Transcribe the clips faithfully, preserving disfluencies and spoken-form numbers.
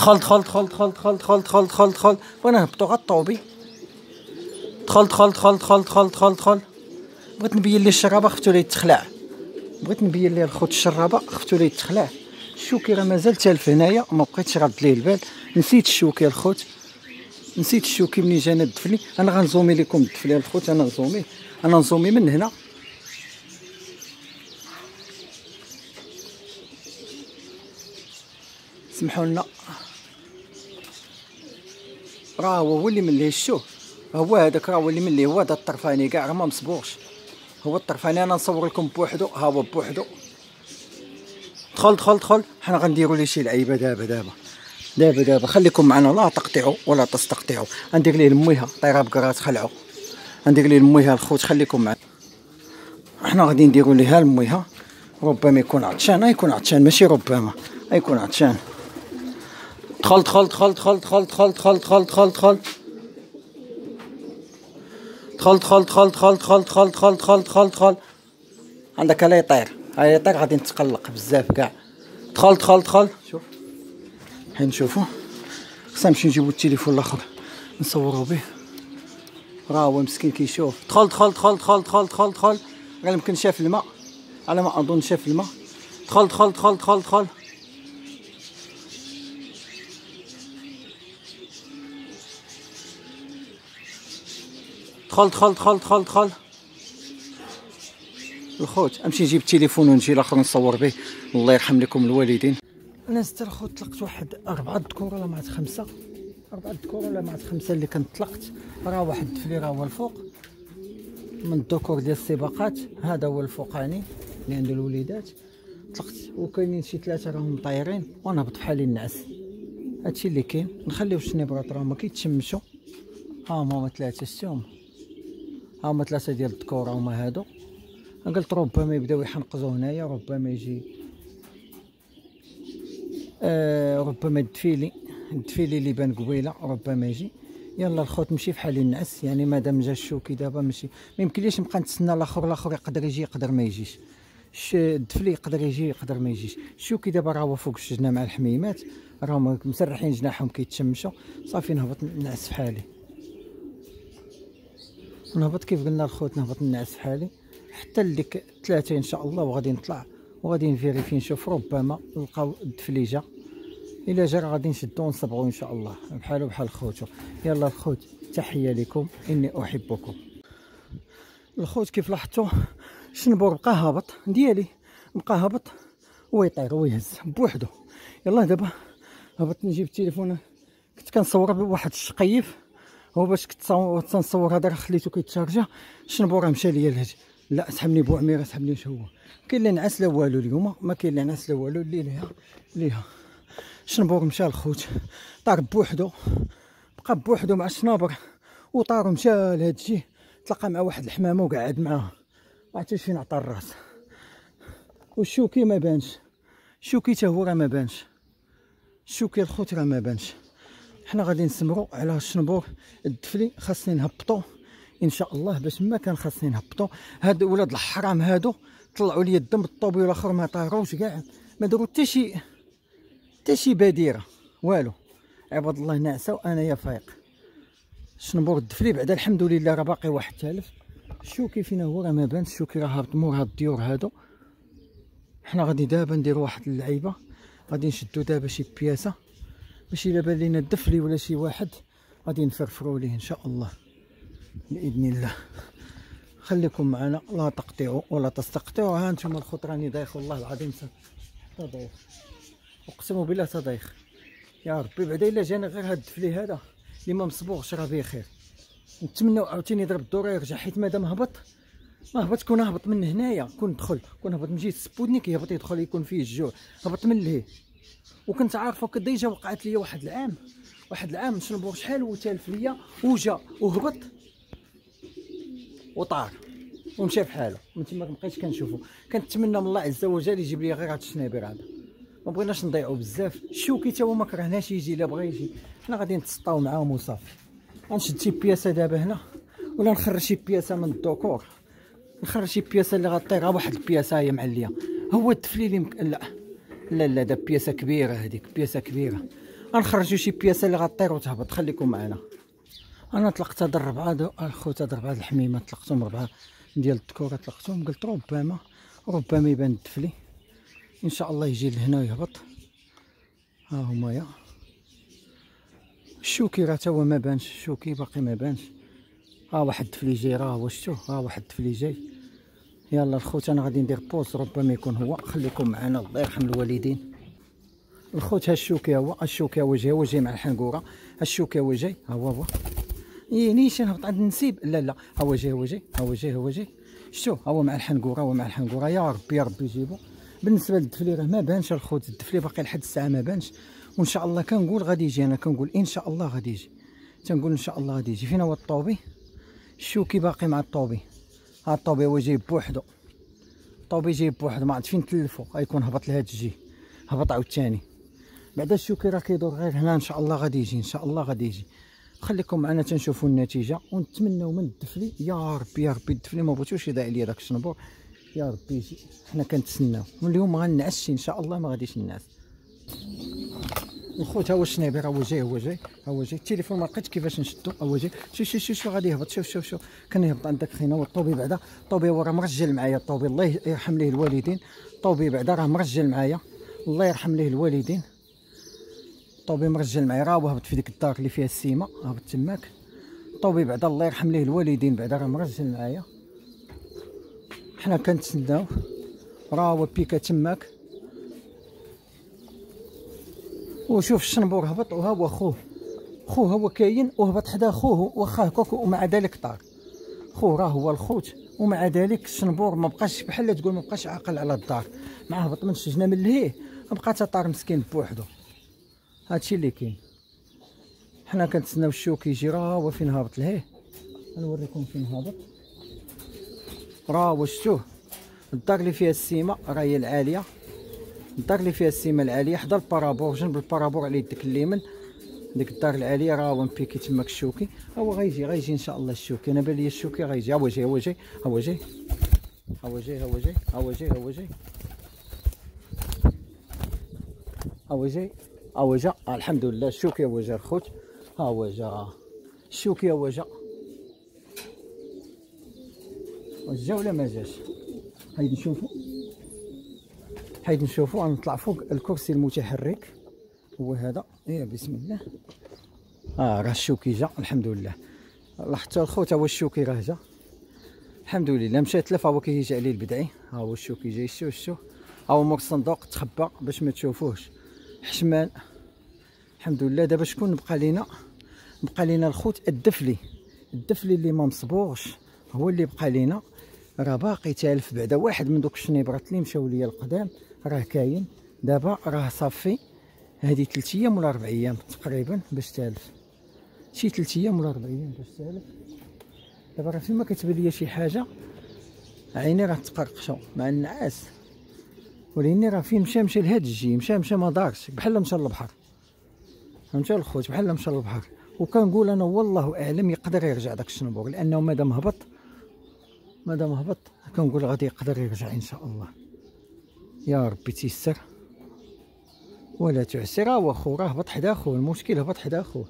دخل دخل دخل دخل دخل دخل دخل دخل دخل بغينا نهبطو غا الطوبي. دخل دخل دخل دخل دخل دخل دخل بغيت نبين ليه الشرابه خفتو ليه يتخلع. بغيت نبين ليه الخوت الشرابه خفتو ليه يتخلع. الشوكي راه مازال تالف هنايا ما بقيتش رد ليه البال. نسيت الشوكي الخوت نسيت الشوكي ملي جانا الدفلي. انا غنزومي لكم الدفلي الخوت. انا نزومي انا نزومي من هنا. سمحوا لنا راه هو اللي من ليه الشوف. هو هذاك راه هو اللي من ليه هو هذا الطرفاني كاع راه ما مصبوغش. هو الطرفاني انا نصور لكم بوحدو. ها هو بوحدو. دخل دخل دخل. حنا غنديروا ليه شي لعيبه دابا دابا دابا دابا. خليكم معنا لا تقطعوا ولا تستقطعوا. غندير ليه المويها طيره بكرات خلعوا. غندير ليه المويها الخوت. خليكم معنا. حنا غادي نديروا ليه المويها. ربما يكون عطشان. يكون عطشان ماشي ربما يكون عطشان. دخل دخل دخل دخل دخل دخل دخل دخل دخل دخل دخل دخل دخل دخل دخل دخل دخل دخل دخل. عندك لا يطير ها يطير غادي نتقلق بزاف كاع. دخل دخل دخل. شوف حين نشوفو خصنا نمشيو نجيبو التليفون الاخر نصورو به. راه هو مسكين كيشوف. دخل دخل دخل دخل دخل دخل دخل. راه يمكن شاف الماء على ما اظن شاف الماء. دخل دخل دخل دخل دخل. دخل دخل دخل دخل دخل. الخوت امشي نجيب التليفون ونجي الاخر نصور به. الله يرحم لكم الوالدين. انا ست الخوت طلقت واحد اربعه ذكور ولا معت خمسه. اربعه ذكور ولا معت خمسه اللي كنت طلقت. راه واحد الدفلي راه هو الفوق من الذكور ديال السباقات. هذا هو الفوقاني اللي عنده الوليدات. طلقت وكاينين شي ثلاثه راهم طايرين وانا هبط بحالي النعس. هادشي اللي كاين. نخليو الشنيبرات راهم ما كيتشمشوا. ها هما ثلاثه شتيهم. ها هما ثلاثه ديال الذكور هما هادو. قلت ربما يبداو يحنقزوا هنايا. ربما يجي آه ربما الدفيلي الدفيلي اللي بان قبيله ربما يجي. يلا الخوت نمشي فحال النعس. يعني مادام جا الشوكي دابا ماشي ما يمكنليش نبقى نتسنى الاخر. الاخر يقدر يجي يقدر ما يجيش. الدفلي يقدر يجي يقدر ما يجيش. الشوكي دابا راه هو فوق الشجنه مع الحميمات راهم مسرحين جناحهم كيتشمشوا. صافي نهبط نعس فحالي. نهبط كيف قلنا الخوت نهبط نعس فحالي حتى لديك ثلاثة ان شاء الله. وغادي نطلع وغادي نفيريفي نشوف ربما نلقاو الدفلي جا. الا جا غادي نشدو ونصبغو ان شاء الله بحالو بحال خوتو. يلا الخوت تحيه لكم اني احبكم. الخوت كيف لاحظتوا الشنبور بقى هابط ديالي بقى هابط ويطير ويهز بوحدو. يلا دابا هبط نجيب التليفون. كنت كنصور بواحد الشقيف هو باش كنت تنصور. هذا راه خليتو كيتشارجا. الشنبور مشى ليا الهج. لا سحبني بوعميره سحبني واش هو. كاين اللي نعس لا والو اليوم ما كاين اللي نعس لا والو. اللي ليها ليها الشنبور مشى الخوت طار بوحدو. بقى بوحدو مع الشنابر وطار ومشى لهاد الجهه. تلاقى مع واحد الحمامه وقعد معاه. ما عرفتش فين عطى الراس. والشوكي ما بانش. الشوكي حتى هو راه ما بانش. الشوكي الخوت راه ما بانش. حنا غادي نسمروا على الشنبور الدفلي. خاصني نهبطو ان شاء الله باش ما كان خاصني نهبطو. هاد ولاد الحرام هادو طلعوا لي الدم بالطوبي والاخر ما طاروش كاع ما داروا حتى شي حتى شي بادره والو. عباد الله ناعسه وانايا فايق. الشنبور الدفلي بعدا الحمد لله راه باقي واحد تالف. الشوكي فينا هو راه ما بانش. الشوكي راه هابط مور هاد الديور هادو. حنا غادي دابا نديرو واحد اللعيبه. غادي نشدو دابا شي بياسه باش الا بان لينا الدفلي ولا شي واحد غادي نفرفرو ليه ان شاء الله باذن الله. خليكم معنا لا تقطعوا ولا تستقطعوا. ها انتم الخوت راني دايخ والله العظيم تضيخ. اقسم بالله تضيخ يا ربي. بعدا الا جانا غير هاد الدفلي هذا اللي ما مصبوغش راه بخير. نتمنوا عاوتاني يضرب الدوره يرجع حيت مادام هبط ما هبط كون هبط من هنايا كون دخل كون هبط من جهه سبوتنيك يهبط يدخل يكون فيه الجوع. هبط من لهيه وكنت عارفه ديجا وقعت لي واحد العام واحد العام شنبور شحال وتالف ليا وجا وهبط وطار ومشى بحاله. من تما مابقيتش كنشوفو. كنتمنى من الله عز وجل يجيب لي غير هاد الشنابير هذا. ما بغيناش نضيعو بزاف. الشوكي تا هو ما كرهناش يجي. الا بغى يجي حنا غادي نتسطاو معاهم وصافي. غنشد شي بياسه دابا هنا ولا نخرج شي بياسه من الدكور. نخرج شي بياسه اللي غطير. واحد البياسه هي معليه. هو الدفلي اللي مك... لا لا لا دا بياسه كبيره. هذيك بياسه كبيره غنخرجوا شي بياسه اللي غطير وتهبط. خليكم معنا. انا طلقت هاد الربعه دو الخوت، هاد ربعه الحميمه طلقتهم، ربعه ديال الذكوره طلقتهم. قلت ربما ربما يبان الدفلي ان شاء الله يجي لهنا ويهبط. ها هما يا الشوكي راه تا هو ما بانش، الشوكي باقي ما بانش. ها واحد الدفلي جاي، راه هو شتو، ها واحد الدفلي جاي. يلا الخوت انا غادي ندير بوز، ربما يكون هو. خليكم معنا الله يرحم الوالدين. الخوت ها الشوكي هو، الشوكي هو جاي، هو جاي مع الحنقوره. الشوكي هو جاي، ها هو هو. ايه نيشان هبط عند النسيب. لا لا هو جاي هو جاي هو جاي هو جاي. شتو هو مع الحنقوره، هو مع الحنقوره. يا ربي يا ربي يجيبو. بالنسبه للدفلي راه ما بانش الخوت، الدفلي باقي لحد الساعه ما بانش، وان شاء الله كنقول غادي يجي. انا كنقول ان شاء الله غادي يجي، تنقول ان شاء الله غادي يجي. فين هو الطوبي؟ الشوكي باقي مع الطوبي. ها الطوبي هو جاي بوحدو، الطوبي جاي بوحدو، ما عرفت فين تلفو. غيكون هبط لهاد الجي، هبط عاوتاني. بعدا الشوكي راه كيدور غير هنا. ان شاء الله غادي يجي، ان شاء الله غادي يجي. خليكم معنا تنشوفوا النتيجه ونتمنوا من الدفلي. يا ربي يا ربي الدفلي ما بغيتوش يضيع ليا داك الشنبور. يا ربي يجي، حنا كنتسناو. واليوم غنعس ان شاء الله، ما غاديش نعس. الخوت ها هو الشنيبي، راه هو جاي هو جاي هو جاي. التليفون ما لقيتش كيفاش نشدو. هو جاي. شوف شوف شوف غادي يهبط. شوف شوف شوف كان يهبط عند داك خينا. والطوبي بعدا، الطوبي هو راه مرجل معايا. الطوبي الله يرحم ليه الوالدين، الطوبي بعدا راه مرجل معايا، الله يرحم ليه الوالدين. الطوبي مرجل معايا، راه هبط في ديك الدار اللي فيها السيمه، هبط تماك. الطوبي بعدا الله يرحم ليه الوالدين بعدا راه مرجل معايا. حنا كنتسناو، راه هو بيكا تماك. وشوف الشنبور هبط، وها هو خوه، خوه هو كاين وهبط حدا خوه واخا هكاك، ومع ذلك طار. خوه راه هو الخوت، ومع ذلك الشنبور ما بقاش بحال تقول ما بقاش عاقل على الدار. مع هبط من الشجنه من لهيه بقى طار مسكين بوحدو. هادشي اللي كاين. حنا كنتسناو الشوك يجي، راه هو فين هابط لهيه. نوريكم فين هابط. راه هو شتوه، الدار اللي فيها السيمه راه هي العاليه، الدار اللي فيها السيمه العاليه حدا البارابور، جنب البارابور على يدك اليمين، ديك الدار العاليه راه هو مبيكي تماك الشوكي. هو غيجي غيجي ان شاء الله الشوكي. انا بان لي الشوكي غيجي. هو جاي هو جاي هو جاي هو جاي هو جاي هو جاي هو جاي هو جاي هو جا. الحمد لله الشوكي هو جا الخوت. ها هو جا الشوكي، هو جا. جا ولا ما جاش؟ هايد نشوفو، هايد نشوفو. غنطلع فوق الكرسي المتحرك، هو هذا. ايه بسم الله. اه راه الشوكي جا الحمد لله. لاحظت الخوت، هو الشوكي راه جا الحمد لله. مشى تلف، هو كيجي عليه البدعي. ها هو الشوكي جاي. شوف شوف ها هو مور الصندوق تخبى باش ما تشوفوهش. حشمان الحمد لله. دابا شكون بقى لينا؟ بقى لينا الخوت الدفلي، الدفلي اللي ما مصبوغش هو اللي بقى لينا. راه باقي تالف بعدا واحد من دوك الشنيبرات اللي مشاو ليا القدام، راه كاين دابا. راه صافي هذه ثلاث ايام ولا اربع ايام تقريبا باش تالف، شي ثلاث ايام ولا اربع ايام باش تالف. دابا راه فيما كتبان ليا شي حاجه، عيني راه تقرقشوا مع النعاس. ولكن راه فين مشى مشى لهاد الجي، مشى مشى ما دارش، بحال مشى للبحر. فهمتوا الخوت؟ بحال مشى للبحر. وكنقول انا والله اعلم يقدر يرجع داك الشنبور، لانه مادام هبط مادام هبط كنقول غادي يقدر يرجع ان شاء الله. يا ربي تيسر ولا تعسر. هو خو راه هبط حدا خوه، المشكل هبط حدا خوه.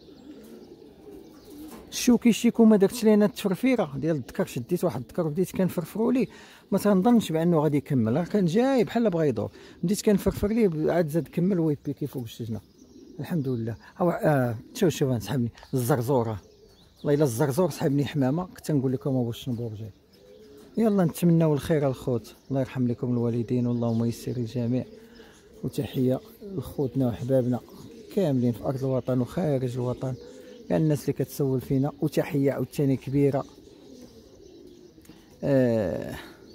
الشوكي شيكو ما درتش لينا التفرفيره ديال الذكر. شديت واحد الذكر وبديت كنفرفرو ليه، ما تنظنش بانه غادي يكمل، راه كان جاي بحال بغا يدور. بديت كنفرفر ليه عاد زاد كمل ويبيكي فوق الشجنه الحمد لله. هو آه شوف شوف سحبني الزرزوره، والله الا الزرزور سحبني حمامه. كنت نقول لكم هو الشنبور جاي. يلا نتمناو الخير الخوت، الله يرحم لكم الوالدين واللهم يسر الجميع. وتحيه لخوتنا وحبابنا كاملين في ارض الوطن وخارج الوطن، كاع الناس اللي كتسول فينا. وتحيه عاوتاني كبيره آه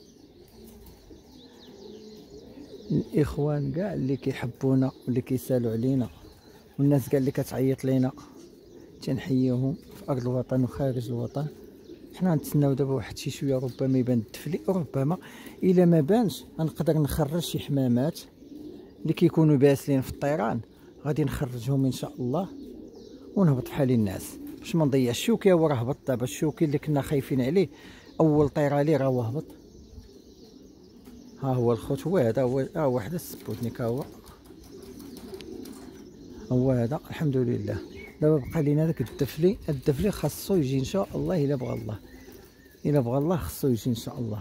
الاخوان كاع اللي كيحبونا واللي كيسالوا علينا، والناس كاع اللي كتعيط لينا، تنحييهم في ارض الوطن وخارج الوطن. حنا نتسناو دابا واحد شي شويه ربما يبان الدفلي، ربما الا ما بانش غنقدر نخرج شي حمامات اللي كيكونوا باسلين في الطيران، غادي نخرجهم ان شاء الله ونهبط بحال الناس باش ما نضيع. الشوكي هو راه هبط دابا، الشوكي اللي كنا خايفين عليه اول طيره ليه راه هو هبط. ها هو الخوت، هو هذا هو. ها هو حدا السبوتنيك، ها هو هو هذا الحمد لله. دابا بقى لينا داك الدفلي، الدفلي خاصو يجي ان شاء الله، الا بغى الله، الا بغى الله خاصو يجي ان شاء الله.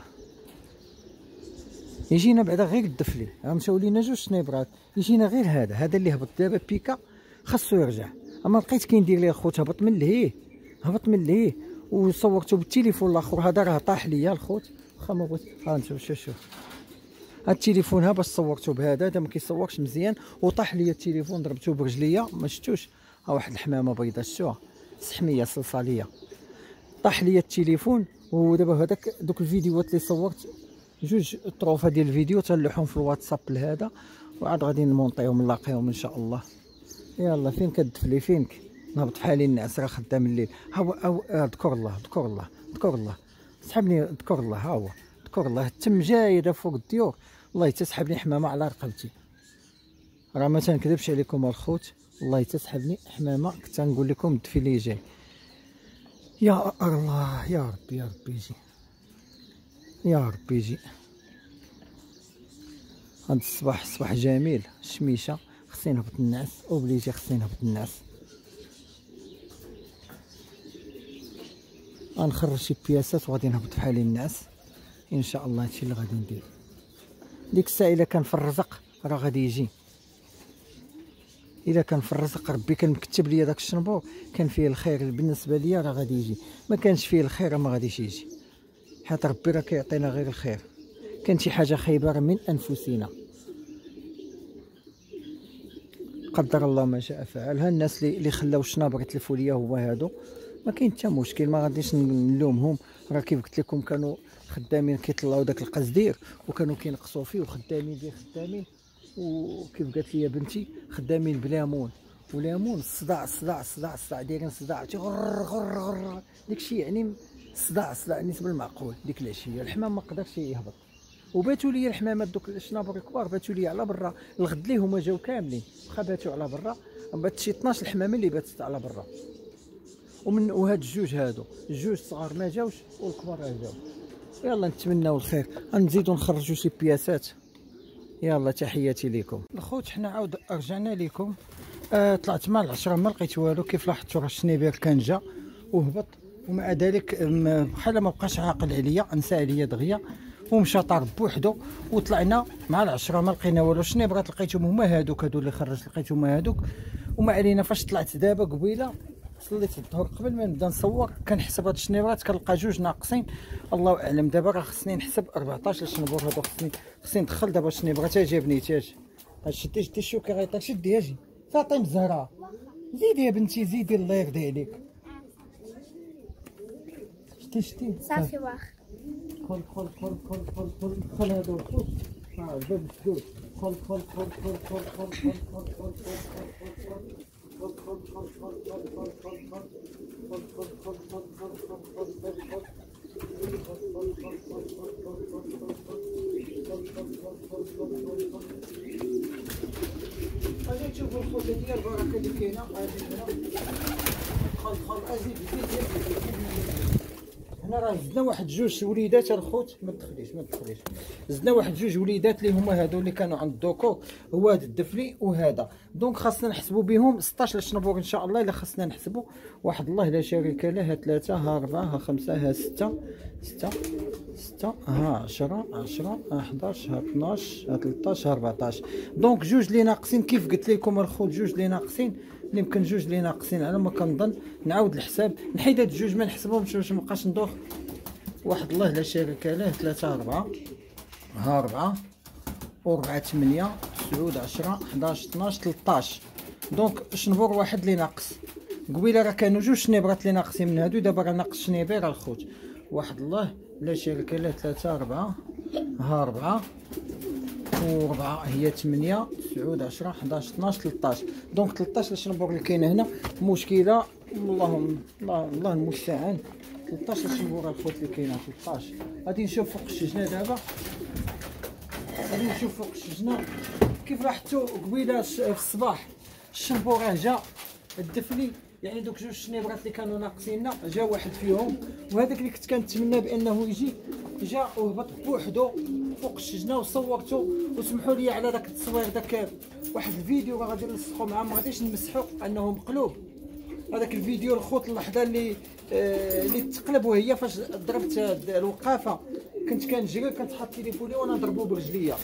يجينا بعدا غير الدفلي، غنمشاو لينا جوج سنيبرات، يجينا غير هذا، هذا اللي هبط دابا بيكا خاصو يرجع. اما لقيت كيندير ليه الخوت هبط من لهيه، هبط من لهيه وصورته بالتليفون الاخر، هذا راه طاح ليا الخوت. واخا ما بغيت، ها نشوف شوف شوف هاد التليفون ها باش صورته بهذا، هذا ما كيصورش مزيان وطاح ليا التليفون، ضربته برجليا ما شفتوش. ها واحد الحمامه بيضاء شفتوها، سحميه صلصاليه، طاح ليا التليفون. ودابا هذاك دوك الفيديوهات اللي صورت جوج طروفه ديال الفيديو تنلوحهم في الواتساب لهذا، وعاد غادي نمونطيهم نلاقيهم ان شاء الله. يلا فين كتدفلي فينك؟ نهبط بحال الناس راه خدام الليل. ها هو اذكر الله اذكر الله اذكر الله، سحبني اذكر الله، ها هو اذكر الله تم جايده فوق الديور، والله تسحبني حمامه على رقبتي، راه ما تنكذبش عليكم الخوت، والله تسحبني حمامه. كنت نقول لكم الدفيلي جاي. يا الله يا ربي يا ربي يجي، يا ربي يجي. هاد الصباح الصباح جميل، الشميشه خصني نهبط النعس، اوبليجي خصني نهبط النعس. غنخرج شي بياسات وغادي نهبط بحالي النعس ان شاء الله. هادشي اللي غادي ندير. ديك الساعه الا كان في الرزق راه غادي يجي، الا كان في الرزق ربي كان مكتب ليا داك الشنبور كان فيه الخير بالنسبه ليا راه غادي يجي، ما كانش فيه الخير ما غاديش يجي، حيت ربي راه كيعطينا غير الخير. كان شي حاجه خيبه من انفسنا، قدر الله ما شاء فعل. ها الناس اللي اللي خلاو الشنابر يتلفوا ليا هو هادو، ما كاين حتى مشكل، ما غاديش نلومهم. راه كيف قلت لكم كانوا خدامين كيطلعوا داك القصدير وكانوا كينقصوا فيه، وخدامين ديال خدامين، وكيف قالت لي بنتي خدامين بليمون وليمون. الصداع الصداع الصداع الصداع دايرين صداع غر غر غر، داكشي يعني صداع صداع بالنسبه للمعقول. ديك العشيه الحمام ما قدرش يهبط، وباتوا لي الحمامات دوك الشنابر الكبار باتوا لي على برا الغد ليه هما جاو كاملين، واخا باتوا على برا بات شي اثناش الحمامه اللي باتت على برا. ومن وهاد الجوج هادو الجوج الصغار ما جاوش والكبار راه جاو. يلا نتمناو الخير، غنزيدو نخرجوا شي بياسات. يلا تحياتي لكم الخوت. حنا عاود رجعنا لكم. آه طلعت مع العشرة ما لقيت والو، كيف لاحظتوا راه الشنيبير كان جا وهبط، ومع ذلك بحال ما بقاش عاقل عليا، نسى عليا دغيا ومشى طار بوحدو. وطلعنا مع العشرة ما لقينا والو. الشنيبرات لقيتهم هما هادوك، هادو اللي خرجت لقيتهم هما هادوك. وما علينا، فاش طلعت دابا قبيله صليت الظهر قبل ما نبدا نصور كنحسب هاد الشنيبرات كنلقى جوج ناقصين، الله اعلم. دابا راه خصني نحسب أربعطاش الشنبور هادو، خصني خصني ندخل دابا الشنيبرات. جابني تاج شدي شدي الشوكه غيطير، شدي اجي فاطمه الزهراء، زيدي يا بنتي زيدي الله يرضي عليك. شتي شتي صافي واخا. خل خل خل خل خل خل خل هادو الخوت، ها الباب مسدود. خل خل خل خل خل خل خل خل خل غادي تشوفوا الخوت هادي البركه اللي كاينه. غادي هنا خل خل ازيد زيد زيد. هنا راه زدنا واحد جوج وليدات الخوت، ما تدخليش ما تدخليش. زدنا واحد جوج وليدات اللي هما هادو اللي كانوا عند الدوكو، هو هذا الدفلي وهذا. دونك خاصنا نحسبوا بهم ستطاش الشنبور ان شاء الله. الا خاصنا نحسبوا واحد الله لا شريك له. ها ثلاثة ها أربعة ها خمسة ها ستة ستة ستة ها عشرة عشرة ها حداش ها اثناش ها ثلاثطاش ها أربعطاش. دونك جوج اللي ناقصين كيف قلت لكم الخوت، جوج اللي ناقصين يمكن جوج اللي ناقصين على ما كنظن. نعاود الحساب نحيد هاد الجوج ما نحسبهمش باش مابقاش ندوخ. واحد الله لا شريك له. ثلاثة أربعة ها أربعة وربعة ثمانية تسعود عشرة حداش اثناش ثلاثطاش. دونك شنبور واحد اللي ناقص. قبيله راه كانوا جوج شنيبرات اللي ناقصين من هادو، دابا راه ناقص شنيبير الخوت. واحد الله لا شريك له. ثلاثة أربعة ها أربعة وربعة هي ثمانية تسعود عشرة حداش اثناش ثلاثطاش. دونك ثلاثطاش الشنبور اللي كاينه هنا مشكله. اللهم الله الله المستعان. ثلاثطاش الشنبور الخوت اللي كاينه ثلاثطاش. غادي نشوف فوق الشجنه دابا، غادي نشوف فوق الشجنه كيف لاحظتوا قبيله في الصباح الشنبور راه جا الدفلي. يعني دوك جوج شنيبرات اللي كانوا ناقصيننا جا واحد فيهم، وهذاك اللي كنت كنتمنى بانه يجي جا وهبط بوحدو فوق الشجنه وصورته. وسمحوا لي على داك التصوير داك واحد الفيديو راه غادي نلصقو معاه، ما غاديش نمسحو انه مقلوب. هذاك الفيديو الخوت اللحظه اللي آه اللي تقلب، وهي فاش ضربت الوقافه كنت كنجري كنتحط تليفوني وانا نضربو برجليا،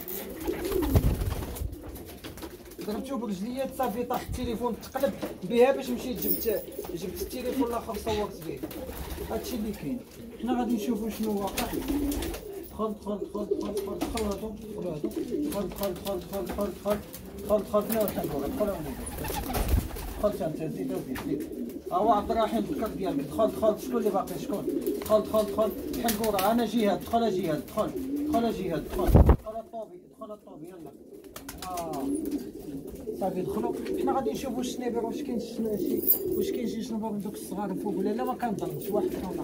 ضربتو برجليا صافي طاح التليفون تقلب بها باش مشيت جبت جبت التليفون الاخر صورت به. هادشي اللي كاين. حنا غادي نشوفو شنو واقع. دخل دخل دخل دخل دخل دخل هادو دخل هادو دخل دخل دخل دخل دخل دخل دخل دخل فينا واحد دخل دخل دخلت انت زيد زيد زيد. ها هو عبد الرحيم بالكرت ديالك. دخل دخل شكون اللي باقي شكون؟ دخل دخل دخل حنقوره انا جهاد. دخل جهاد دخل دخل جهاد دخل دخل الطوبي دخل الطوبي يلا. اه صافي دخلوا. حنا غادي نشوفوا الشنيبر واش كاين شي واش كاين شي شنبور من دوك الصغار الفوق ولا لا. ما كنظنش واحد فوق.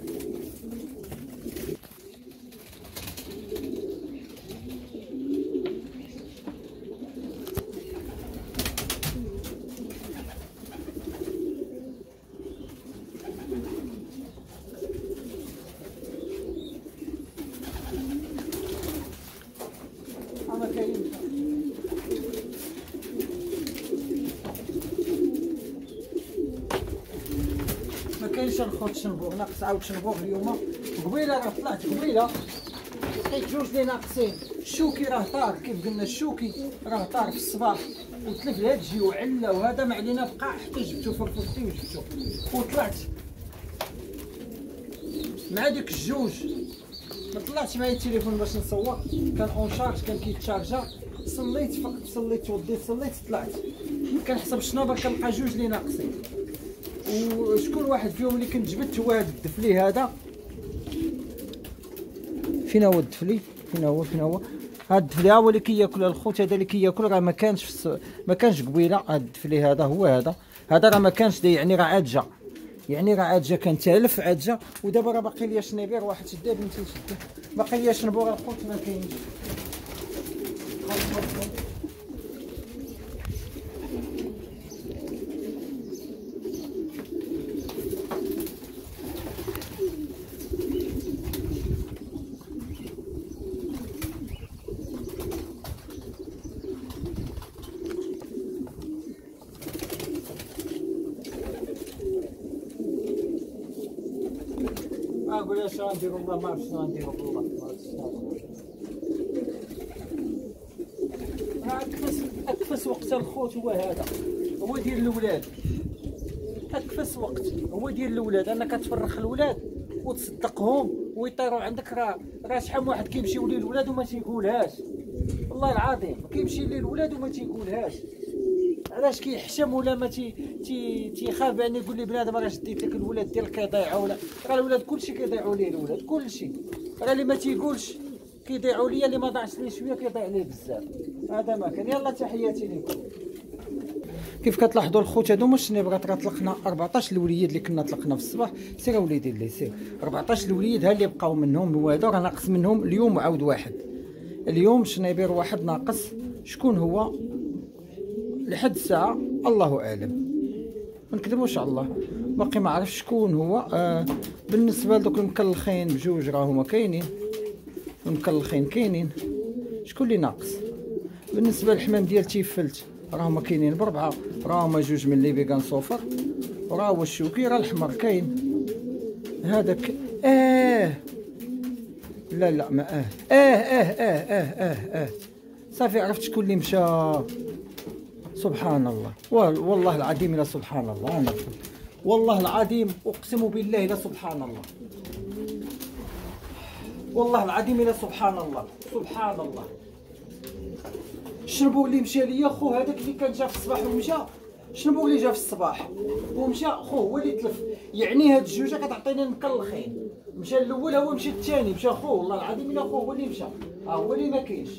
ما كاين ما كاينش الخوت شنبوغ ناقص عاود شنبوغ اليوم. قبيله راه طلعت قبيله لقيت جوج اللي ناقصين. الشوكي راه طار كيف قلنا، الشوكي راه طار في الصباح وتلف الهادجي وعلا وهذا ما علينا بقى حتى جبتو فرفوستي وجبتو وطلعت مع ديك الجوج. ما طلعتش معايا التليفون باش نصور، كان اون شارج كان كيتشارجا. صليت فقط صليت توضيت صليت طلعت كنحسب الشنابر كنلقى جوج اللي ناقصين. وشكون واحد فيهم اللي كنت جبت هو هذا الدفلي هذا. فين هو الدفلي؟ فين هو فين هو هذا الدفلي؟ ها هو اللي كياكل الخوت. هذا اللي كياكل راه ما كانش في الس... ما كانش قبيله. هذا الدفلي هذا هو هذا هذا راه ما كانش دي، يعني راه عاد جا، يعني راه عاد جا كان تالف عاد جا. ودابا راه باقي ليا شنيبير واحد شدا بنتي شدا باقي ليا شنبور الخوت ما كاينش. ما نقول شنو غنديرو والله ما عرفت شنو غنديرو والله ما عرفت شنو. راه اكفس اكفس وقت الخوت هو هذا، هو ديال الاولاد. اكفس وقت هو ديال الاولاد، انك تفرخ الاولاد وتصدقهم ويطيروا عندك. راه راه شحال من واحد كيمشي يولي الاولاد وما تيقولهاش، والله العظيم كيمشي ليه الاولاد وما تيقولهاش. علاش كيحشم ولا ما تي تي تيخاف بان يقول لي بنادم راه شديت لك الولاد ديالك كيضيعوا. ولا راه الولاد كلشي كيضيعوا ليه الولاد كلشي. راه اللي ما تيقولش كيضيعوا ليا، اللي ما ضاعش ليه شويه كيضيع ليه بزاف. هذا ما كان. يلا تحياتي لكم. كيف كتلاحظوا الخوت هادو مش نبغى راه طلقنا أربعطاش الوليد اللي كنا طلقنا في الصباح. سير وليدي اللي سير أربعطاش الوليد ها اللي بقاو منهم. وهذا راه ناقص منهم اليوم وعاود واحد. اليوم شنيبير واحد ناقص. شكون هو لحد الساعه الله اعلم، ما نكذبوش على الله باقي ما عرفش شكون هو. آه بالنسبه لدوك المكلخين بجوج راهما كاينين، المكلخين كاينين. شكون اللي ناقص؟ بالنسبه للحمام ديال تيفلت راهما كاينين بربعه، راهما جوج من لي بيغان صوفر، وراه هو الشوكي راه الحمر كاين. هذاك اه لا لا ما اه اه اه اه اه اه, آه. صافي عرفت شكون اللي مشى. سبحان الله والله العظيم لا سبحان الله. أنا والله العظيم اقسم بالله لا سبحان الله. والله العظيم لا سبحان الله. سبحان الله. الشنبوغ اللي مشى ليا خو هذاك اللي كان جا في الصباح ومشى. الشنبوغ اللي جا في الصباح ومشى خو هو اللي تلف. يعني هاد الجوجه كتعطيني مكلخين. مشى الاول هو مشى الثاني مشى خو. والله العظيم الا خو هو اللي مشى. ها هو اللي ما كاينش.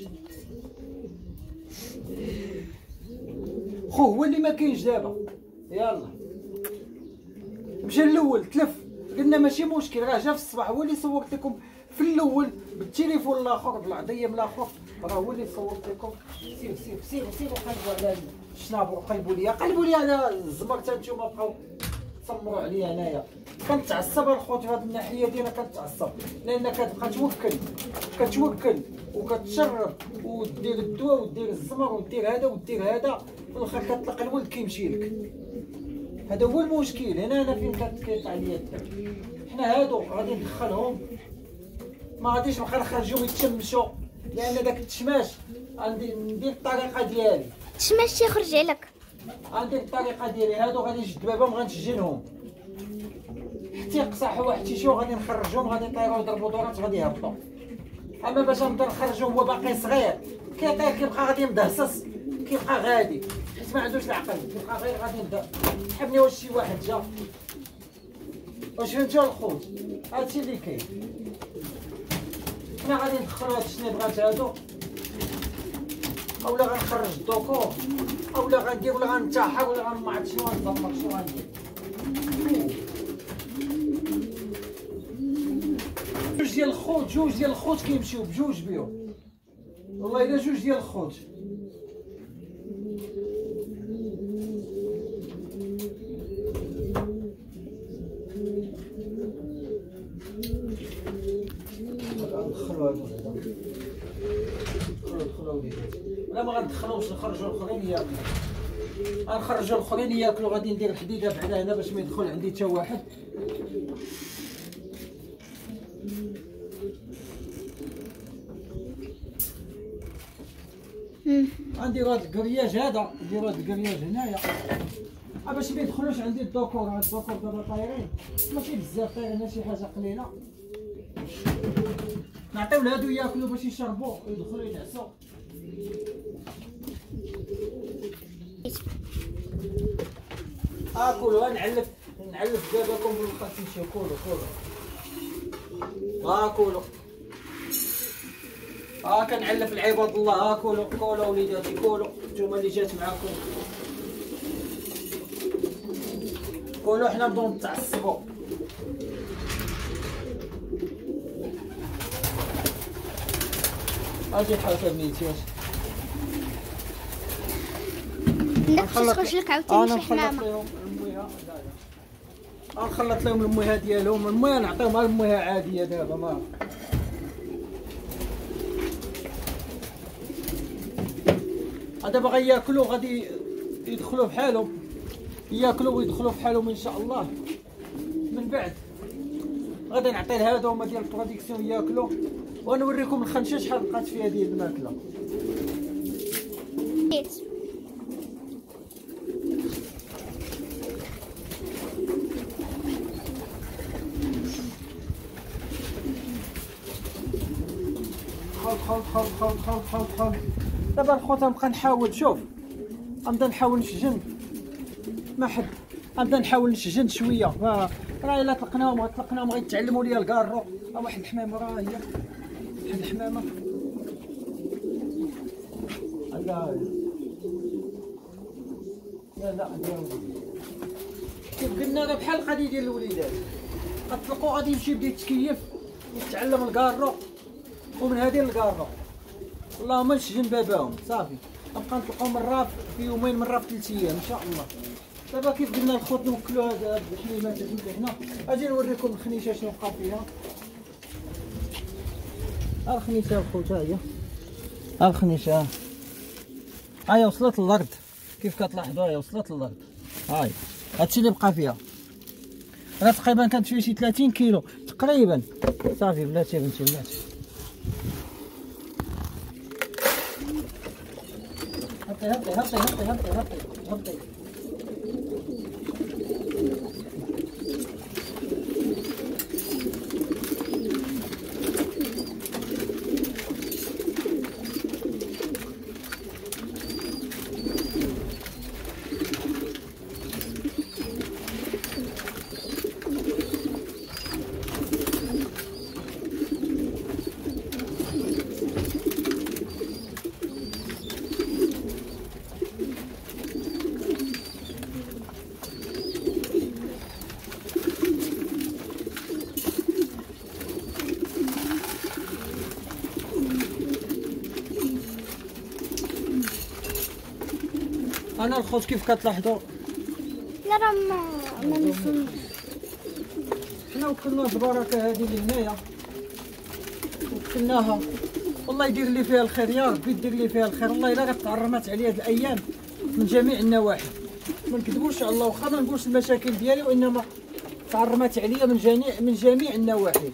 خو هو اللي ما كاينش دابا. يلا مشى الاول تلف. قلنا ماشي مشكل راه جا في الصباح. هو اللي صورت لكم في الاول بالتليفون الاخر بالعظيم الاخر. راه هو اللي صورت لكم. سير سير سير سير وقلبوا على الشنابر وقلبوا ليا قلبوا ليا على الزمر حتى نتوما بقاو تسمروا عليا هنايا. كنتعصب الخوت في هذه الناحيه دي، انا كنتعصب لان كتبقى توكل كتوكل وكتشرب ودير الدواء ودير الزمر ودير هذا ودير هذا، في الاخر كتلقى الولد كيمشي لك. هذا هو المشكل. هنا انا فين كيطلع ليا الدم. حنا هادو غادي ندخلهم، ما غاديش نبقى نخرجهم يتشمشوا، لان داك التشماش غادي ندير الطريقه ديالي. التشماش تيخرج عليك. غندير الطريقه ديالي. هادو غادي نجد بابهم غنسجنهم حتى يقصحوا واحد شيشو، غادي نخرجهم غادي يطيروا يضربوا دورات غادي يهبطوا. اما باش نبدا نخرجهم هو باقي صغير كيطير كيبقى غادي مدهسس، كيبقى غادي حيت ما عندوش العقل، كيبقى غير غادي يبدا. حبني واش شي واحد جا، واش فهمتوا الخوت؟ هادشي اللي كاين. حنا غادي ندخلوا هاد الشنيبغات هادو، اولا غنخرج الدكور اولا غندير ولا غنتحر ولا ما عرفت شنو غنضمر شنو غندير. جوج ديال الخوت جوج ديال الخوت كيمشيو بجوج بيهم، والله الا جوج ديال الخوت. ندخلو هادو دخلو دخلو وليداتي، ولا ما غندخلوش نخرجو الاخرين ياكلو، غنخرجو الاخرين ياكلو. غادي ندير الحديده بعدا هنا باش ما يدخل عندي حتى واحد. غنديرو هاد الكرياج هذا، نديرو هاد الكرياج هنايا باش ما يدخلوش عندي الدكور. هاد الدكور دابا طايرين ماشي بزاف، طايرين شي حاجه قليله. نعطيو لهادو ياكلوا باش يشربوا ويدخلوا ينعسوا. اه كولوا نعلف نعلف داباكم بالوقت تمشيو. كولوا كولوا ها كولوا ها كنعلف العباد الله. ها كولوا كولوا وليداتي كولوا، نتوما اللي جات معاكم كولوا. حنا نبداو نتعصبوا. اجي حاجه بنيتي عندك تخرج لك عاوتاني شي حمامه. غنخلط لهم المياه ديالهم، المياه نعطيهم غير المياه عاديه دابا. ما دابا غياكلوا غادي يدخلوا بحالهم، ياكلوا ويدخلوا بحالهم ان شاء الله. من بعد غادي نعطي لهادو هما ديال البروديكسيون ياكلوا، ونوريكم الخنشه شحال بقات فيها ديال الماكله. خلط خلط خلط خلط خلط خلط خلط. دابا الخوت غنبقى نحاول. شوف غنبدا نحاول نشجن، ما حد غنبدا نحاول نشجن شويه. راه الا طلقناهم غطلقناهم غيتعلموا ليا الكارو. ها واحد الحمامه، راه هي واحد الحمامه. لا لا لا كيف قلنا راه بحال القضيه ديال الوليدات، غتطلقوا غادي يمشي يبدا يتكيف يتعلم الكارو، ومن هذه الكارو اللهم نشجن باباهم صافي. غنبقى نطلقوا مره في يومين مره في ثلاث ايام ان شاء الله. دابا كيف قلنا الخوت نوكلوا هاد الحليمات اللي هنا. اجي نوريكم الخنيشه شنو بقى فيها. ها الخنيشه الخوت، ها هي ها الخنيشه، ها هي وصلت للارض كيف كتلاحظوا. هي وصلت للارض، هاي هادشي اللي بقى فيها. راه تقريبا كانت فيه شي ثلاثين كيلو تقريبا. صافي بلاتي يا بنتي بلاتي. هبطي هبطي هبطي هبطي هبطي هبطي هبطي. انا الخوت كيف كتلاحظوا لا راه ما ما نفهمش. حنا وكلنا البركه هذه اللي هنايا وكلناها، والله يدير لي فيها الخير يا ربي، يدير لي فيها الخير. والله الا تعرمت عليا هاد الايام من جميع النواحي، ما نكذبوش على الله، واخا ما نقولش المشاكل ديالي، وانما تعرمت عليا من جميع من جميع النواحي.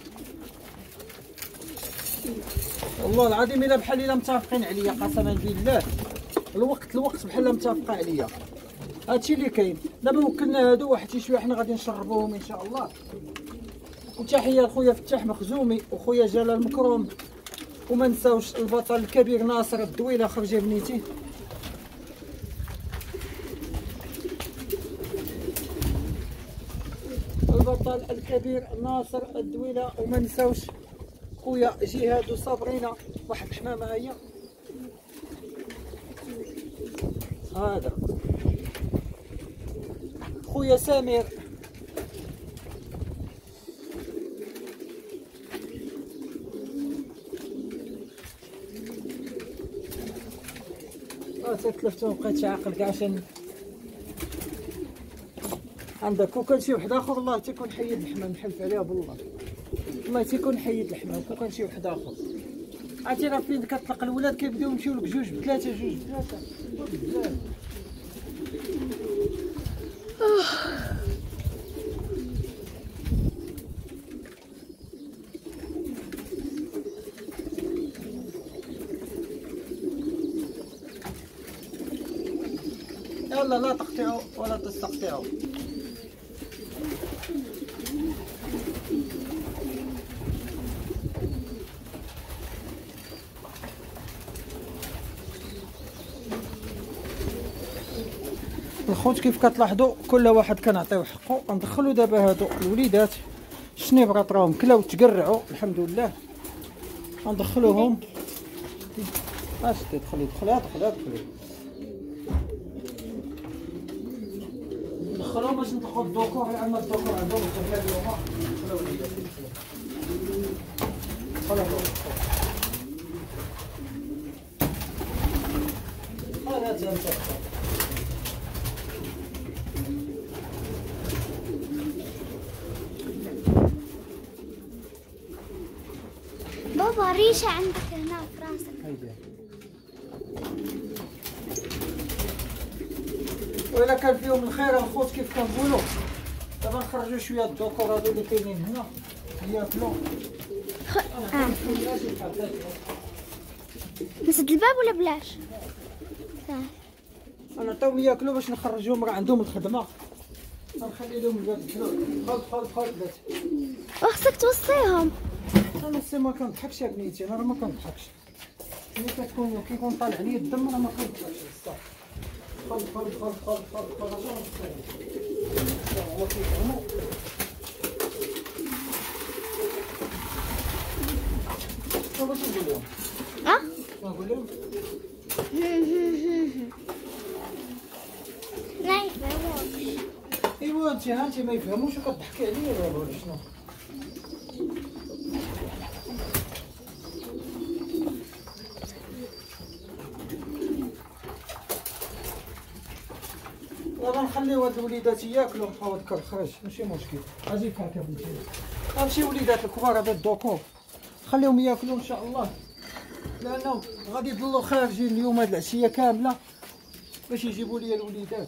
والله العظيم الا بحال الا متفقين عليا، قسما بالله الوقت الوقت بحال متفقه عليا. هادشي اللي كاين. دابا وكلنا هادو واحد شي شويه حنا غادي نشربوهم ان شاء الله. وتحيه لخويا فتاح مخزومي وخويا جلال مكروم، وما نساوش البطل الكبير ناصر الدويله، خرج يا بنيتي. البطل الكبير ناصر الدويله، وما نساوش خويا جهاد وصابرينا. واحد الحمامه هي هذا خويا سمير، تلفت ومبقيتش عاقل كاع عشان عندك. وكان شي واحد اخر والله تيكون حيد الحمام، نحلف عليها بالله، والله تيكون حيد الحمام. وكان شي واحد اخر عرفتي راه فين كتطلق الولاد كيبداو يمشيو لك جوج بثلاثه جوج بثلاثه بزاف. يلا لا تقطعوا ولا تستقطعوا. الخوت كيف كتلاحظوا كل واحد كنعطيو حقه. غندخلوا دابا هادو الوليدات الشنيبرات راهم كلاو تقرعوا الحمد لله، غندخلوهم. اش تدخلي دخلي دخلي دخلي ندخلوهم باش ندخلوا الدكور. عندنا الدكور عندهم الخدمه اليوم. دخلوا الوليدات دخلوا هذا جنب بابا ريشة عندك هنا في راسك. هيدا وإلا كان فيهم الخير الخوت كيف كنقولوا. دابا نخرجوا شويه الدكور هادو اللي كاينين هنا ياكلوا. اه نسد الباب ولا بلاش؟ نعطيهم ياكلوا باش نخرجوهم، راه عندهم الخدمه. غنخلي لهم الباب مفتوح. خلط خلط خلط بلاتي. وخصك توصيهم. انا سي ما كنضحكش يا بنيتي، انا راه ما كنضحكش. ملي كتكون كيكون طالع عليا الدم راه ما كنضحكش بصح. خلط خلط خلط خلط خلط خلط هو كيفهموا. واش نقول لهم؟ اه نقول لهم لا يفهموكش. ايوا انت ها انت ما يفهموش وكتضحكي عليا دابا ولا شنو؟ دابا نخليو هاد الوليدات ياكلوا. بقاو هادكا الخرج ماشي مشكل. اجي كاع بنتي هادشي وليدات الكبار هذا الدوكور خليهم ياكلوا ان شاء الله، لانهم غادي يضلوا خارجين اليوم هاد العشيه كامله باش يجيبوا لي الوليدات.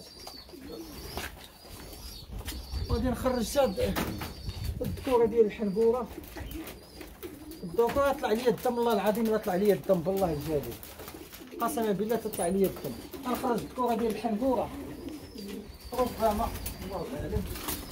غادي نخرج حتى الذكوره ديال الحنبوره. الدكوره طلع لي الدم والله العظيم، لا طلع لي الدم بالله الجليل، قسما بالله تطلع لي الدم. غنخرج الذكوره ديال الحنبوره ربما الله اعلم.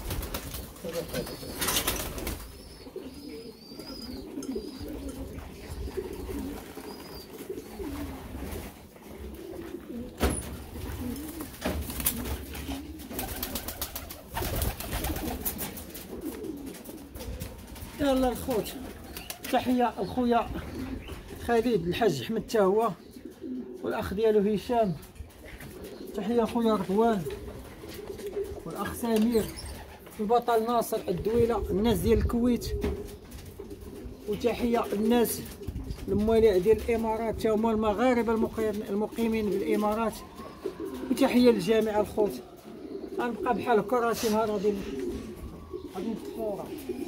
يلا الخوت تحيه لخويا خالد الحاج احمد تا هو، والاخ ديالو هشام. تحيه خويا رضوان والاخ سمير، البطل ناصر الدويله، الناس ديال الكويت. وتحيه الناس المواليع ديال الامارات تا هما المغاربه المقيمين بالامارات. وتحيه للجميع الخوت. غنبقى بحال هكا شي نهار غادي غادي نتفورا.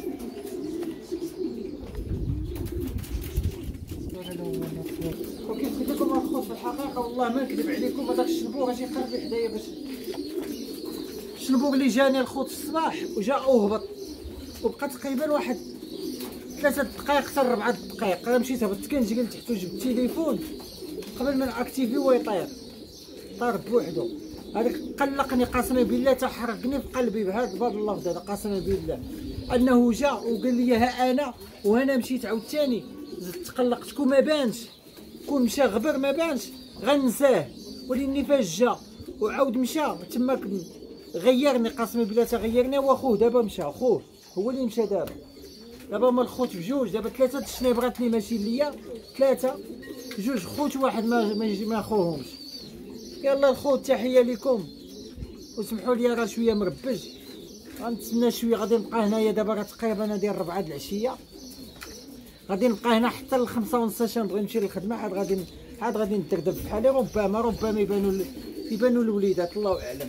وكيف قلت لكم الخوت في الحقيقه والله ما نكذب عليكم، هذاك الشنبوغ اجي قرب حدايا باش الشنبوغ اللي جاني الخوت في الصباح وجا وهبط، وبقى تقريبا واحد ثلاثة دقائق حتى ربعة دقائق. انا مشيت هبطت كنجي قلت تحت جبت التليفون قبل ما ناكتيفي ويطير، طار بوحدو. هذاك قلقني قسما بالله، تحرقني في قلبي بهذا باب اللفظ هذا قسما بالله، انه جا وقال لي ها انا، وانا مشيت عاوتاني زدت تقلقت. كون ما بانش، كون مشى غبر ما بانش غنساه، ولاني فاش جا وعاود مشى تماك غيرني قسما بالله، تغيرني. واخوه دابا مشى، خوه هو اللي مشى دابا. دابا هما الخوت بجوج، دابا ثلاثه الشني بغاتني ماشي ليا، ثلاثه جوج خوت واحد ما ما خوهمش. يلا الخوت تحيه لكم، وسمحوا لي راه شويه مربج، غنتسنى شويه. غادي نبقى هنايا دابا راه تقريبا ديال ربعة د العشيه، غادي نبقى هنا حتى الخمسة ونص عشان نبغي نمشي للخدمه. عاد غادي عاد غادي ندردب بحالي، ربما ربما يبانوا يبانوا الوليدات الله اعلم.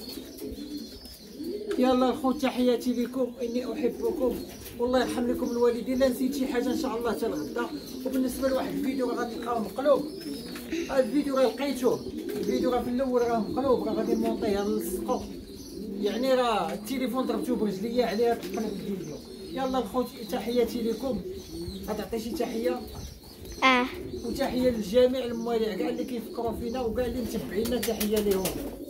يلا الخوت تحياتي لكم، اني احبكم والله يرحم لكم الوالدين. لا نسيت شي حاجه ان شاء الله حتى الغدا. وبالنسبه لواحد الفيديو راه غادي تلقاوه مقلوب، هذا الفيديو راه لقيتوه، الفيديو راه في الاول راه مقلوب، راه غادي نمونطيه نلصقو، يعني راه التليفون ضربتو برجليا عليها تقلب الفيديو. يلا الخوت تحياتي لكم، غتعطي شي تحيه؟ اه وتحيه للجميع الموالع كاع اللي كيفكروا فينا وكاع اللي متبعينا، تحيه ليهم.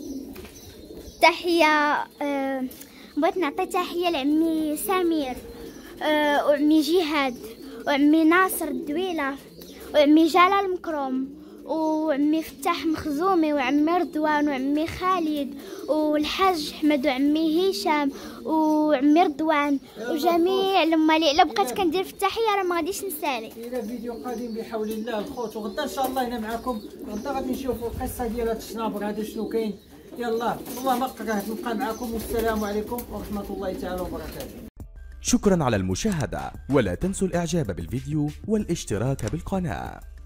تحية. آه بغيت نعطي تحية لعمي سمير، آه وعمي جهاد، وعمي ناصر الدويلة، وعمي جلال مكروم، وعمي فتاح مخزومي، وعمي رضوان، وعمي خالد، والحاج احمد، وعمي هشام، وعمي رضوان، وجميع الموالي. الا بقيت كندير في التحيه راه ما غاديش نسالي. الى فيديو قادم بحول الله الخوت، وغدا ان شاء الله هنا معكم. غدا غادي نشوفوا القصه ديال هذا الشنابر هذا شنو كاين. يلا الله ما قراه نبقى معكم، والسلام عليكم ورحمه الله تعالى وبركاته. شكرا على المشاهدة، ولا تنسوا الاعجاب بالفيديو والاشتراك بالقناة.